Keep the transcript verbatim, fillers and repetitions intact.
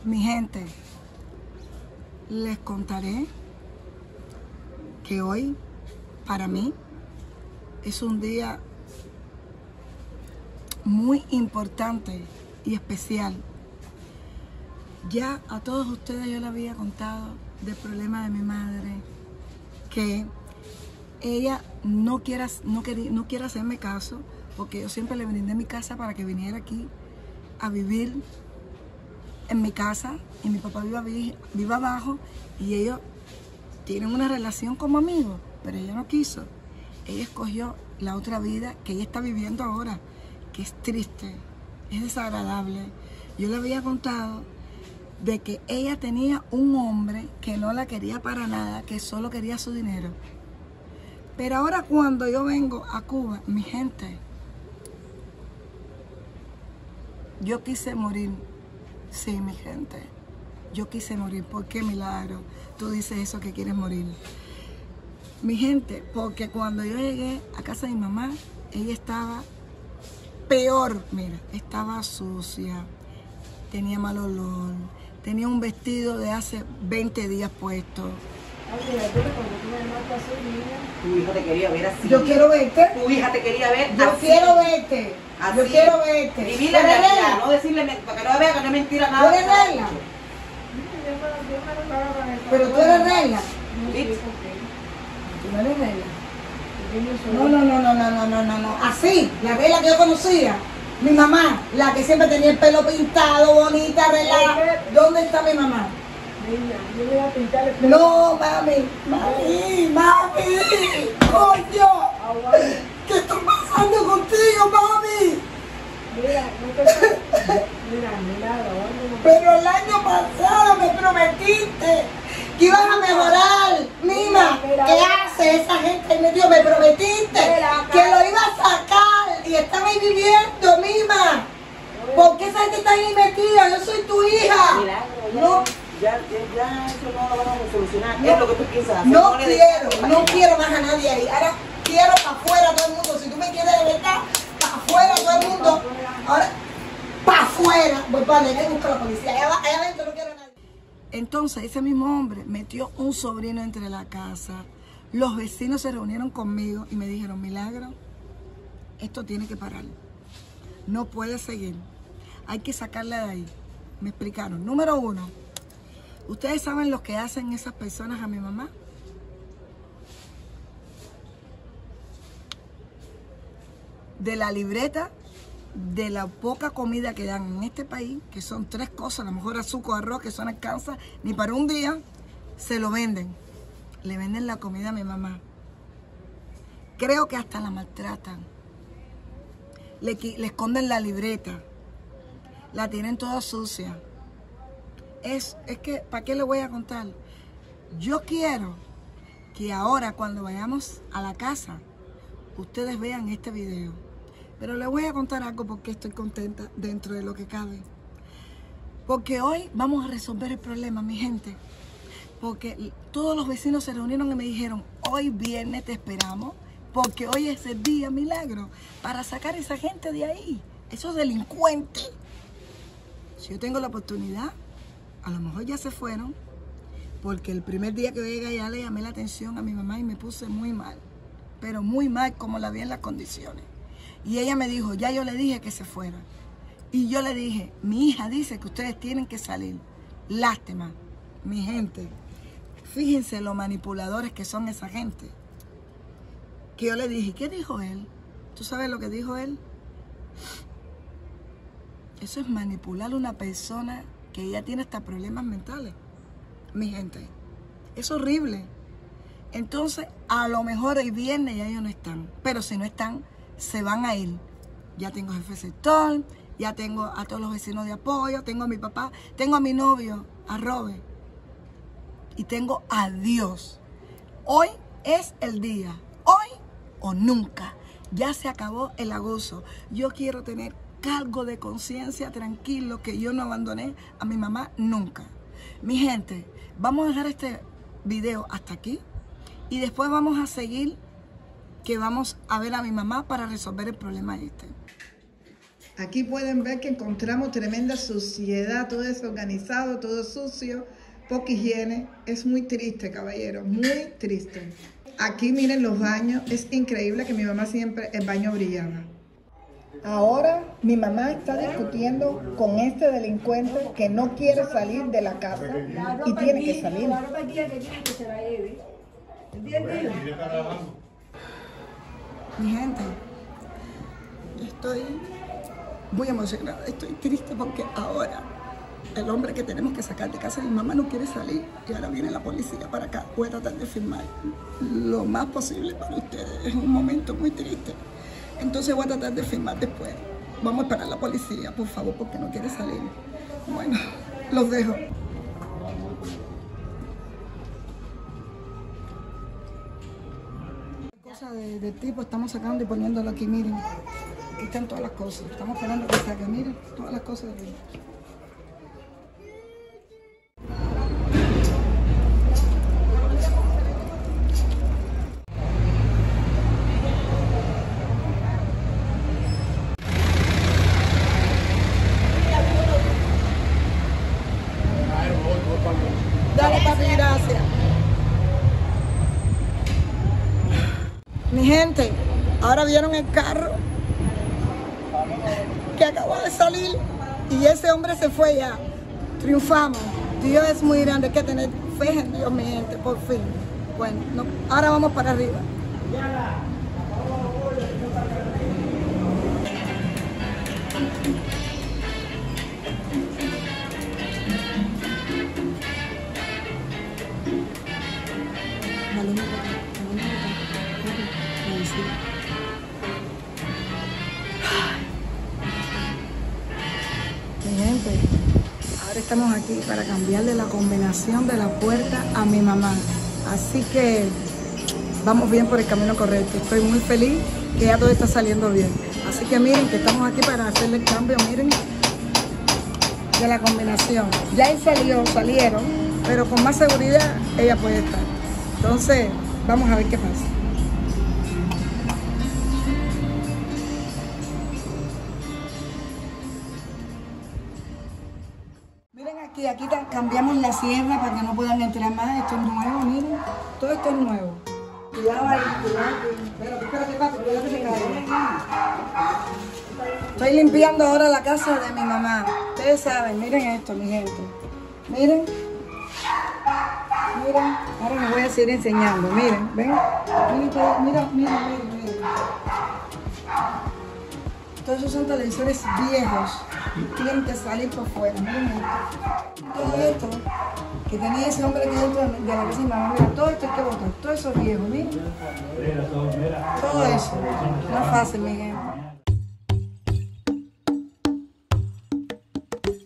Mi gente, les contaré que hoy, para mí, es un día muy importante y especial. Ya a todos ustedes yo les había contado del problema de mi madre, que ella no quiere, no quería, no quiere hacerme caso, porque yo siempre le brindé mi casa para que viniera aquí a vivir en mi casa, y mi papá viva, viva abajo, y ellos tienen una relación como amigos, pero ella no quiso. Ella escogió la otra vida que ella está viviendo ahora, que es triste, es desagradable. Yo le había contado de que ella tenía un hombre que no la quería para nada, que solo quería su dinero. Pero ahora cuando yo vengo a Cuba, mi gente, yo quise morir. Sí, mi gente, yo quise morir. ¿Por qué, Milagro? Tú dices eso, que quieres morir. Mi gente, porque cuando yo llegué a casa de mi mamá, ella estaba peor. Mira, estaba sucia, tenía mal olor, tenía un vestido de hace veinte días puesto. Tu hija te quería ver así. Yo quiero verte. Tu hija te quería ver Yo así. quiero verte. Así. Yo quiero verte. Vivir la realidad, no decirle, para que no vea que no es mentira nada. ¿Tú eres reina? Pero tú eres reina. ¿Sí? Tú no eres reina. No, no, no, no, no, no, no, no, no. Así, la regla que yo conocía. Mi mamá, la que siempre tenía el pelo pintado, bonita, arreglada. ¿Dónde está mi mamá? Yo voy a pintar el pelo. No, mami, mami, mami, coño. ¿Qué está pasando contigo, mami? Mira, no te Mira, mira, aguántame. Pero el año pasado me prometiste que ibas a mejorar. Mima, ¿qué hace esa gente ahí metido? Me prometiste que lo iba a sacar y están ahí viviendo, Mima. ¿Por qué esa gente está ahí metida? Yo soy tu hija. No. Ya, ya, ya, eso no lo vamos a solucionar. No, es lo que tú piensas hacer. No Ponle quiero, de- no quiero más a nadie ahí. Ahora quiero para afuera todo el mundo. Si tú me quieres de verdad, para afuera todo el mundo. Ahora, para afuera. Voy para allá, hay que buscar a la policía. Allá, allá adentro no quiero a nadie. Entonces ese mismo hombre metió un sobrino entre la casa. Los vecinos se reunieron conmigo y me dijeron: Milagro, esto tiene que parar. No puede seguir. Hay que sacarla de ahí. Me explicaron. Número uno. ¿Ustedes saben lo que hacen esas personas a mi mamá? De la libreta, de la poca comida que dan en este país, que son tres cosas, a lo mejor azúcar, arroz, que eso no alcanza ni para un día, se lo venden. Le venden la comida a mi mamá. Creo que hasta la maltratan. Le, le esconden la libreta. La tienen toda sucia. Es, es que, ¿para qué le voy a contar? Yo quiero que ahora cuando vayamos a la casa, ustedes vean este video. Pero les voy a contar algo porque estoy contenta dentro de lo que cabe. Porque hoy vamos a resolver el problema, mi gente. Porque todos los vecinos se reunieron y me dijeron: hoy viernes te esperamos, porque hoy es el día, Milagro, para sacar a esa gente de ahí, esos delincuentes. Si yo tengo la oportunidad, a lo mejor ya se fueron, porque el primer día que llegué ya le llamé la atención a mi mamá y me puse muy mal, pero muy mal como la vi en las condiciones. Y ella me dijo: ya yo le dije que se fuera. Y yo le dije: mi hija dice que ustedes tienen que salir. Lástima, mi gente. Fíjense lo manipuladores que son esa gente. Que yo le dije: ¿qué dijo él? ¿Tú sabes lo que dijo él? Eso es manipular a una persona que ella tiene hasta problemas mentales, mi gente. Es horrible. Entonces, a lo mejor el viernes ya ellos no están, pero si no están, se van a ir. Ya tengo jefe sector, ya tengo a todos los vecinos de apoyo, tengo a mi papá, tengo a mi novio, a Robert, y tengo a Dios. Hoy es el día, hoy o nunca. Ya se acabó el abuso. Yo quiero tener cargo de conciencia, tranquilo, que yo no abandoné a mi mamá nunca. Mi gente, vamos a dejar este video hasta aquí y después vamos a seguir, que vamos a ver a mi mamá para resolver el problema este. Aquí pueden ver que encontramos tremenda suciedad, todo desorganizado, todo sucio, poca higiene. Es muy triste, caballero, muy triste. Aquí miren los baños, es increíble que mi mamá siempre el baño brillaba. Ahora mi mamá está discutiendo con este delincuente que no quiere salir de la casa y tiene que salir. La ropa aquí que tiene que se la lleve. ¿Entiendes? Mi gente, estoy muy emocionada, estoy triste porque ahora el hombre que tenemos que sacar de casa de mi mamá no quiere salir y ahora viene la policía para acá. Voy a tratar de firmar lo más posible para ustedes, es un momento muy triste. Entonces voy a tratar de firmar después. Vamos a esperar a la policía, por favor, porque no quiere salir. Bueno, los dejo. Cosas de, de tipo estamos sacando y poniéndolo aquí, miren. Aquí están todas las cosas. Estamos esperando que saque, miren, todas las cosas de aquí. Dale, papi, gracias. Mi gente, ahora vieron el carro que acabó de salir y ese hombre se fue ya. Triunfamos. Dios es muy grande, hay que tener fe en Dios, mi gente, por fin. Bueno, no, ahora vamos para arriba. Mi gente, ahora estamos aquí para cambiarle la combinación de la puerta a mi mamá. Así que vamos bien por el camino correcto. Estoy muy feliz que ya todo está saliendo bien. Así que miren que estamos aquí para hacerle el cambio, miren, de la combinación. Ya ahí salió, salieron, pero con más seguridad ella puede estar. Entonces, vamos a ver qué pasa. Miren aquí, aquí cambiamos la sierra para que no puedan entrar más. Esto es nuevo, miren. Todo esto es nuevo. Cuidado ahí, cuidado ahí. Espérate, espérate, papi, cuidado que se cae. Estoy limpiando ahora la casa de mi mamá. Ustedes saben, miren esto, mi gente. Miren. Miren, ahora me voy a seguir enseñando. Miren, ven. Miren, mira, mira, miren, miren. Todos esos son televisores viejos y tienen que salir por fuera. Miren esto. Todo esto que tenía ese hombre aquí dentro de la casa de mi mamá. Mira, todo esto hay que botar. Todo eso es viejo, miren. Todo eso. No es fácil, mi gente.